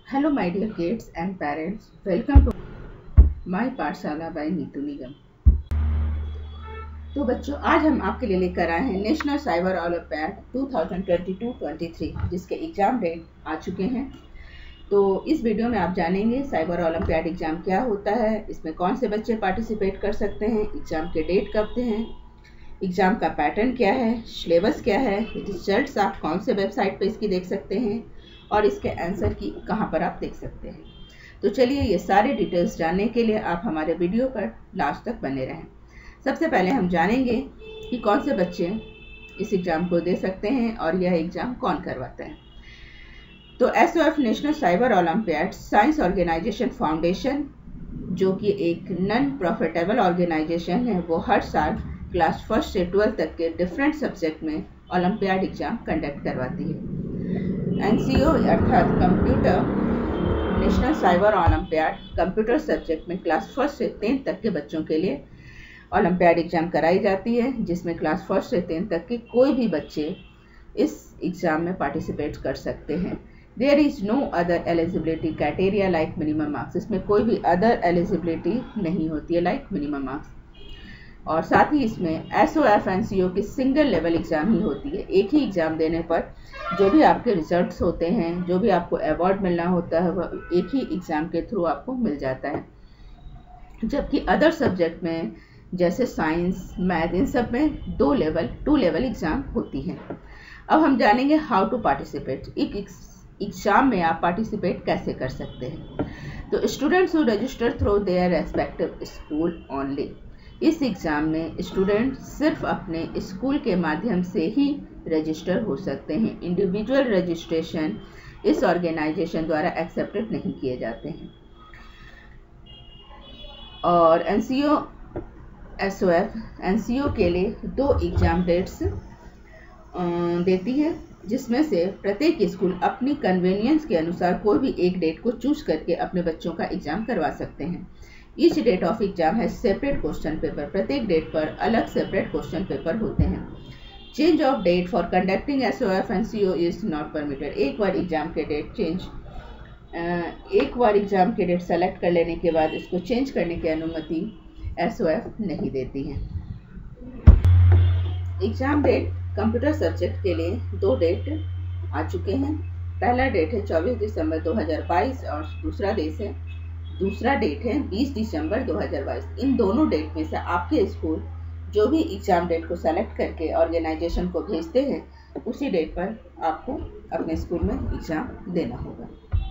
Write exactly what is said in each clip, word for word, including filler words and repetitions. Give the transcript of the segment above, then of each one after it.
Hello, my dear kids and parents. Welcome to my पाठशाला by Neetu निगम। तो बच्चों, आज हम आपके लिए लेकर आए हैं नेशनल साइबर ओलंपियाड दो हज़ार बाईस तेईस, जिसके एग्जाम डेट आ चुके हैं। तो इस वीडियो में आप जानेंगे साइबर ओलंपियाड एग्जाम क्या होता है, इसमें कौन से बच्चे पार्टिसिपेट कर सकते हैं, एग्जाम के डेट कब हैं, एग्जाम का पैटर्न क्या है, सिलेबस क्या है, रिजल्ट्स आप कौन से वेबसाइट पे इसकी देख सकते हैं और इसके आंसर की कहाँ पर आप देख सकते हैं। तो चलिए ये सारे डिटेल्स जानने के लिए आप हमारे वीडियो पर लास्ट तक बने रहें। सबसे पहले हम जानेंगे कि कौन से बच्चे इस एग्ज़ाम को दे सकते हैं और यह एग्ज़ाम कौन करवाता है। तो S O F national cyber Olympiad Science Organisation Foundation, जो कि एक नॉन प्रॉफिटेबल ऑर्गेनाइजेशन है, वो हर साल क्लास फर्स्ट से ट्वेल्थ तक के डिफरेंट सब्जेक्ट में ओलंपियाड एग्ज़ाम कंडक्ट करवाती है। एन सी ओ अर्थात computer National cyber Olympiad computer subject में क्लास फर्स्ट से टेंथ तक के बच्चों के लिए ओलंपियाड एग्ज़ाम कराई जाती है, जिसमें क्लास फर्स्ट से टेंथ तक के कोई भी बच्चे इस एग्ज़ाम में पार्टिसिपेट कर सकते हैं। There is no other eligibility criteria like minimum marks, इसमें कोई भी अदर एलिजिबिलिटी नहीं होती है लाइक मिनिमम मार्क्स। और साथ ही इसमें S O F N C O की सिंगल लेवल एग्ज़ाम ही होती है। एक ही एग्ज़ाम देने पर जो भी आपके रिजल्ट्स होते हैं, जो भी आपको अवार्ड मिलना होता है, वह एक ही एग्ज़ाम के थ्रू आपको मिल जाता है। जबकि अदर सब्जेक्ट में जैसे साइंस, मैथ, इन सब में दो लेवल टू लेवल एग्ज़ाम होती है। अब हम जानेंगे हाउ टू पार्टिसिपेट। एक एग्ज़ाम में आप पार्टिसिपेट कैसे कर सकते हैं। तो students who register through their respective school only, इस एग्ज़ाम में स्टूडेंट सिर्फ अपने स्कूल के माध्यम से ही रजिस्टर हो सकते हैं। इंडिविजुअल रजिस्ट्रेशन इस ऑर्गेनाइजेशन द्वारा एक्सेप्टेड नहीं किए जाते हैं। और N C O S O F N C O के लिए दो एग्ज़ाम डेट्स देती है, जिसमें से प्रत्येक स्कूल अपनी कन्वीनियंस के अनुसार कोई भी एक डेट को चूज करके अपने बच्चों का एग्ज़ाम करवा सकते हैं। ईच डेट ऑफ एग्जाम है सेपरेट क्वेश्चन पेपर, प्रत्येक डेट पर अलग सेपरेट क्वेश्चन पेपर होते हैं। Change of date for conducting S O F N C O is not permitted, एक बार एग्जाम के डेट चेंज एक बार एग्जाम के डेट सेलेक्ट कर लेने के बाद इसको चेंज करने की अनुमति एस ओ एफ नहीं देती है। एग्जाम डेट कंप्यूटर सब्जेक्ट के लिए दो डेट आ चुके हैं। पहला डेट है चौबीस दिसंबर दो हज़ार बाईस और दूसरा डेट है दूसरा डेट है बीस दिसंबर दो हज़ार बाईस। इन दोनों डेट में से आपके स्कूल जो भी एग्जाम डेट को सेलेक्ट करके ऑर्गेनाइजेशन को भेजते हैं, उसी डेट पर आपको अपने स्कूल में एग्जाम देना होगा।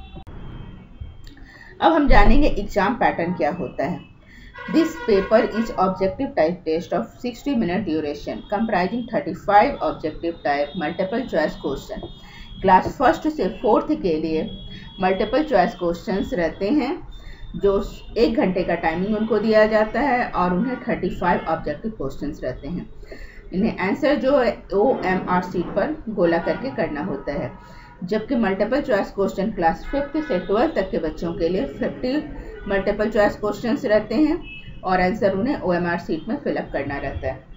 अब हम जानेंगे एग्जाम पैटर्न क्या होता है। This paper is objective type test of sixty minute duration comprising thirty five objective type multiple choice question. Class first से फोर्थ के लिए मल्टीपल चॉइस क्वेश्चंस रहते हैं, जो एक घंटे का टाइमिंग उनको दिया जाता है और उन्हें पैंतीस ऑब्जेक्टिव क्वेश्चंस रहते हैं। इन्हें आंसर जो है ओ एम आर शीट पर गोला करके करना होता है। जबकि multiple choice question class fifth से ट्वेल्थ तक के बच्चों के लिए पचास मल्टीपल चॉइस क्वेश्चंस रहते हैं और आंसर उन्हें ओ एम आर शीट में फिलअप करना रहता है।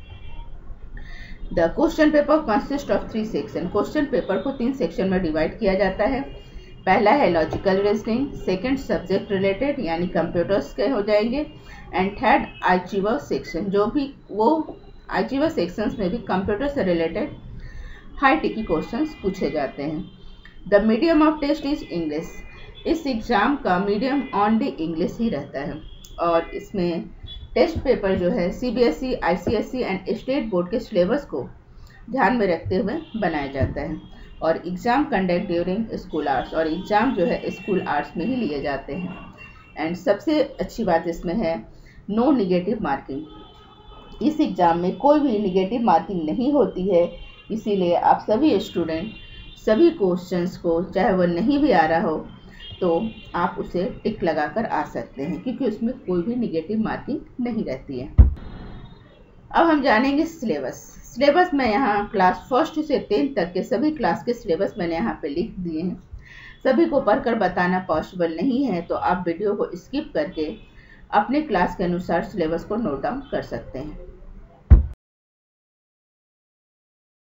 The question paper consist of three section, question paper को तीन सेक्शन में डिवाइड किया जाता है। पहला है logical reasoning, second subject related यानी कंप्यूटर्स के हो जाएंगे, एंड थर्ड आर्चिवर सेक्शन, जो भी वो आर्चिवर सेक्शंस में भी कंप्यूटर से रिलेटेड हाई टिकी क्वेश्चंस पूछे जाते हैं। The medium of test is English, इस एग्ज़ाम का मीडियम ओनली इंग्लिश ही रहता है और इसमें टेस्ट पेपर जो है C B S E, I C S E and state board के सिलेबस को ध्यान में रखते हुए बनाया जाता है। और exam conduct during school hours, और एग्ज़ाम जो है स्कूल आवर्स में ही लिए जाते हैं। एंड सबसे अच्छी बात इसमें है नो निगेटिव मार्किंग, इस एग्ज़ाम में कोई भी निगेटिव मार्किंग नहीं होती है, इसीलिए आप सभी स्टूडेंट सभी क्वेश्चंस को, चाहे वह नहीं भी आ रहा हो तो आप उसे टिक लगाकर आ सकते हैं, क्योंकि उसमें कोई भी निगेटिव मार्किंग नहीं रहती है। अब हम जानेंगे सिलेबस। सिलेबस में यहाँ क्लास फर्स्ट से टेंथ तक के सभी क्लास के सिलेबस मैंने यहाँ पे लिख दिए हैं। सभी को पढ़कर बताना पॉसिबल नहीं है, तो आप वीडियो को स्किप करके अपने क्लास के अनुसार सिलेबस को नोट डाउन कर सकते हैं।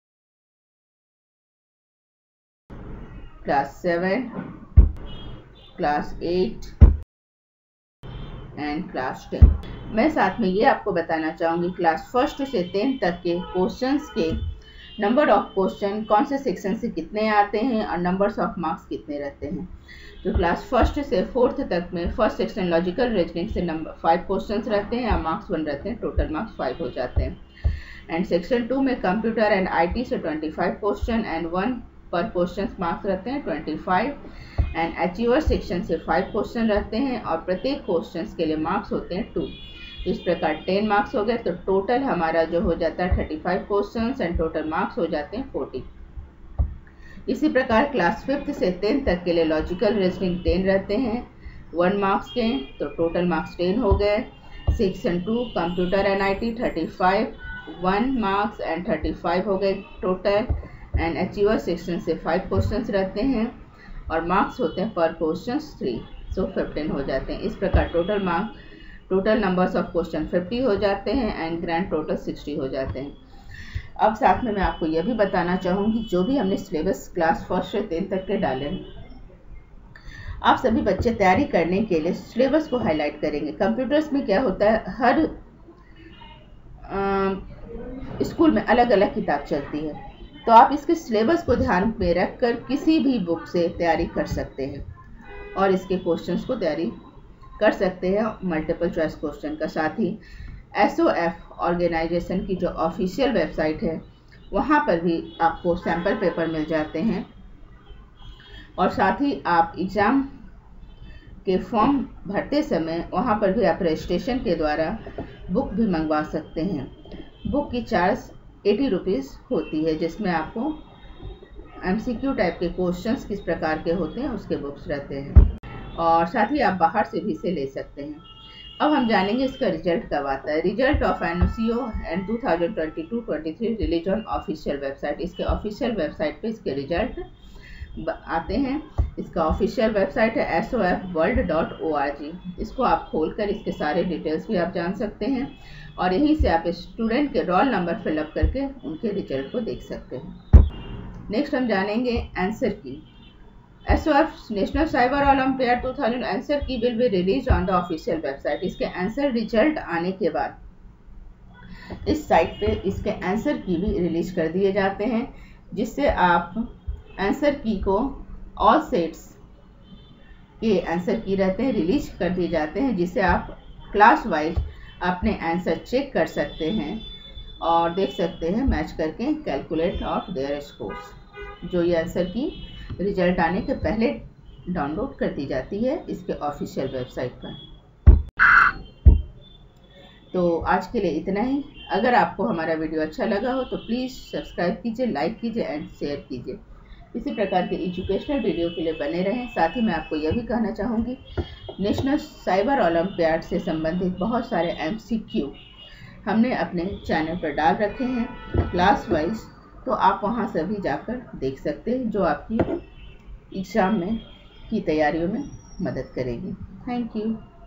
Class seven, class eight and class ten. मैं साथ में ये आपको बताना चाहूँगी क्लास फर्स्ट से टेन तक के क्वेश्चंस के नंबर ऑफ क्वेश्चन कौन से सेक्शन से कितने आते हैं और नंबर्स ऑफ मार्क्स कितने रहते हैं। तो क्लास फर्स्ट से फोर्थ तक में फर्स्ट सेक्शन लॉजिकल रीजनिंग से नंबर फाइव क्वेश्चंस रहते हैं और मार्क्स वन रहते हैं, टोटल मार्क्स फाइव हो जाते हैं। एंड सेक्शन टू में कंप्यूटर एंड आईटी से twenty five question and one per question marks रहते हैं twenty five. And achiever section से फाइव क्वेश्चन रहते हैं और प्रत्येक क्वेश्चन के लिए मार्क्स होते हैं टू। इस प्रकार टेन मार्क्स हो गए तो टोटल हमारा जो हो जाता है thirty five question and total marks हो जाते हैं फोर्टी। इसी प्रकार क्लास फिफ्थ से टेन तक के लिए लॉजिकल रीजनिंग टेन रहते हैं वन मार्क्स के, तो टोटल मार्क्स टेन हो गए। Section two computer and IT thirty five one marks and thirty five हो गए टोटल। एंड अचीवर सेक्शन से फाइव क्वेश्चंस रहते हैं और मार्क्स होते हैं पर क्वेश्चन थ्री, सो फिफ्टीन हो जाते हैं। इस प्रकार total mark total numbers of question fifty हो जाते हैं एंड ग्रैंड टोटल सिक्सटी हो जाते हैं। अब साथ में मैं आपको यह भी बताना चाहूँगी जो भी हमने सिलेबस क्लास फर्स्ट से टेन तक के डाले हैं, आप सभी बच्चे तैयारी करने के लिए सिलेबस को हाईलाइट करेंगे। कंप्यूटर्स में क्या होता है, हर आ, स्कूल में अलग अलग किताब चलती है, तो आप इसके सिलेबस को ध्यान में रखकर किसी भी बुक से तैयारी कर सकते हैं और इसके क्वेश्चंस को तैयारी कर सकते हैं मल्टीपल चॉइस क्वेश्चन का। साथ ही एस ओ एफ ऑर्गेनाइजेशन की जो ऑफिशियल वेबसाइट है वहाँ पर भी आपको सैम्पल पेपर मिल जाते हैं और साथ ही आप एग्ज़ाम के फॉर्म भरते समय वहाँ पर भी आप रजिस्ट्रेशन के द्वारा बुक भी मंगवा सकते हैं। बुक की चार्ज एटी रुपीज़ होती है जिसमें आपको एमसीक्यू टाइप के क्वेश्चंस किस प्रकार के होते हैं उसके बुक्स रहते हैं और साथ ही आप बाहर से भी इसे ले सकते हैं। अब हम जानेंगे इसका रिजल्ट कब आता है। Result of N O C O and two thousand twenty two twenty three release on official website. इसके ऑफिशियल वेबसाइट पे इसके रिजल्ट आते हैं। इसका ऑफिशियल वेबसाइट है S O F world dot O R G. इसको आप खोलकर इसके सारे डिटेल्स भी आप जान सकते हैं और यहीं से आप स्टूडेंट के रोल नंबर फिलअप करके उनके रिजल्ट को देख सकते हैं। नेक्स्ट हम जानेंगे answer key. S O F national cyber olympiad two thousand answer key will be release on the official website. इसके आंसर रिजल्ट आने के बाद इस साइट पे इसके आंसर की भी रिलीज कर दिए जाते हैं जिससे आप आंसर की को ऑल सेट्स के आंसर की रहते हैं रिलीज कर दिए जाते हैं जिससे आप क्लास वाइज अपने आंसर चेक कर सकते हैं और देख सकते हैं मैच करके कैलकुलेट ऑफ देयर स्कोर्स। जो ये आंसर की रिजल्ट आने के पहले डाउनलोड कर दी जाती है इसके ऑफिशियल वेबसाइट पर। तो आज के लिए इतना ही। अगर आपको हमारा वीडियो अच्छा लगा हो तो प्लीज़ सब्सक्राइब कीजिए, लाइक कीजिए एंड शेयर कीजिए। इसी प्रकार के एजुकेशनल वीडियो के लिए बने रहें। साथ ही मैं आपको यह भी कहना चाहूँगी नेशनल साइबर ओलंपियाड से संबंधित बहुत सारे एम सी क्यू हमने अपने चैनल पर डाल रखे हैं क्लास वाइज, तो आप वहां से भी जाकर देख सकते हैं जो आपकी एग्ज़ाम में की तैयारियों में मदद करेगी। Thank you.